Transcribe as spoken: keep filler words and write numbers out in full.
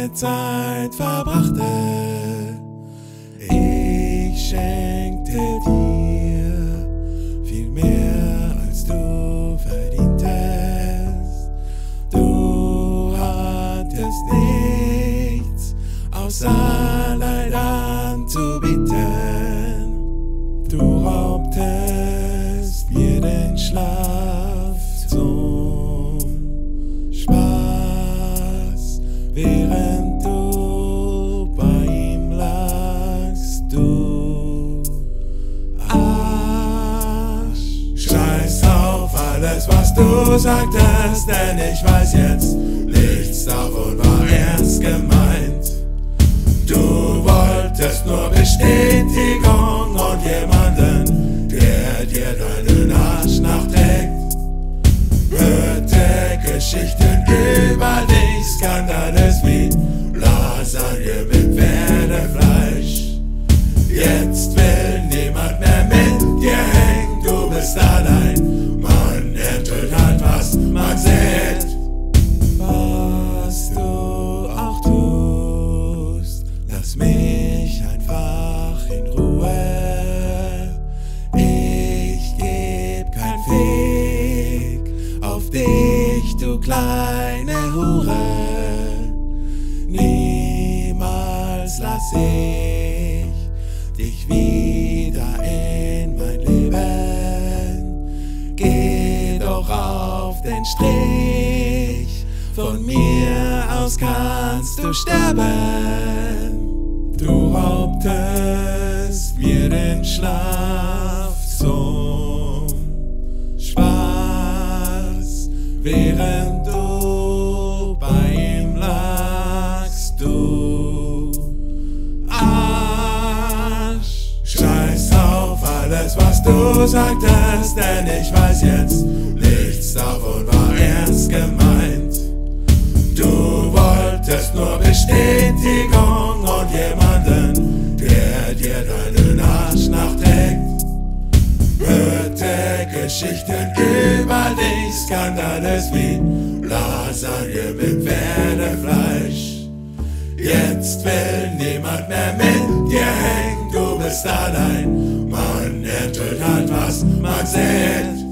meine Zeit verbrachte. Ich schenkte dir viel mehr, als du verdientest. Du hattest nichts außer Leid anzubieten. Du raubtest mir den Schlaf zum Spass, während du bei ihm lagst, du Arsch. Scheiß auf alles, was du sagtest, denn ich weiß jetzt, nichts davon war ernst gemeint. Du wolltest nur Bestätigung und jemanden, der dir deinen Arsch nachträgt. Hörte Geschichten über dich, Skandales wie Lasagne mit Pferdefleisch. Jetzt will niemand mehr mit dir hängen, du bist allein. Man erntet halt, was man sät. Was du auch tust, lass mich einfach in Ruhe. Ich geb kein Fick auf dich, du kleine Hure. Niemals lass ich dich wieder in mein Leben. Geh doch auf den Strich, von mir aus kannst du sterben. Du raubtest mir den Schlaf zum Spass, während du bei ihm lagst, du Arsch. Scheiß auf alles, was du sagtest, denn ich weiß jetzt, nichts davon war ernst gemeint. Du wolltest nur Bestätigung und jemanden, der dir deinen Arsch nachträgt. Hörte Geschichten über dich, Skandales wie Lasagne mit Pferdefleisch. Jetzt will niemand mehr mit dir hängen, du bist allein. Man erntet halt, was man sät.